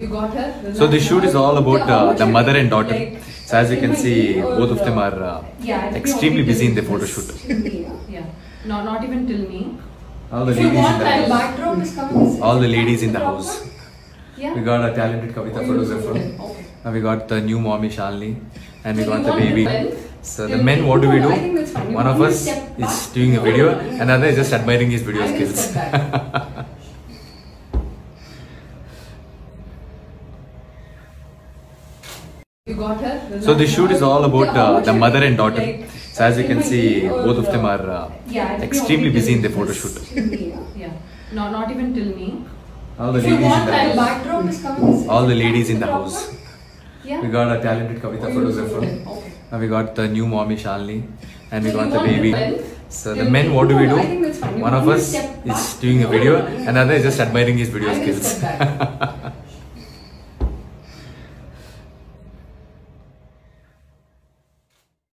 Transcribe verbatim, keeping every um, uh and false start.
You got her? So the shoot is all about uh, the mother and daughter. So as you can see, both of them are uh, extremely busy in the photo shoot. Yeah. No, not even till me. All the ladies in the house. Backdrop is coming. All the ladies in the house. Yeah. We got a talented Kavita photographer. Okay. And we got the new mommy Shalni. And we got the baby. So the men, what do we do? One of us is doing a video, another is just admiring his video skills. You got her? So the shoot is all about uh, the mother and daughter. So as you can see, both of them are uh, extremely busy in the photo shoot. Yeah. No, not even till me. All the ladies in the house. Backdrop is coming. All the ladies in the house. Yeah. We got a talented Kavita photographer. Okay. And we got the new mommy Shalni. And we got the baby. So the men, what do we do? One of us is doing a video, another is just admiring his video skills.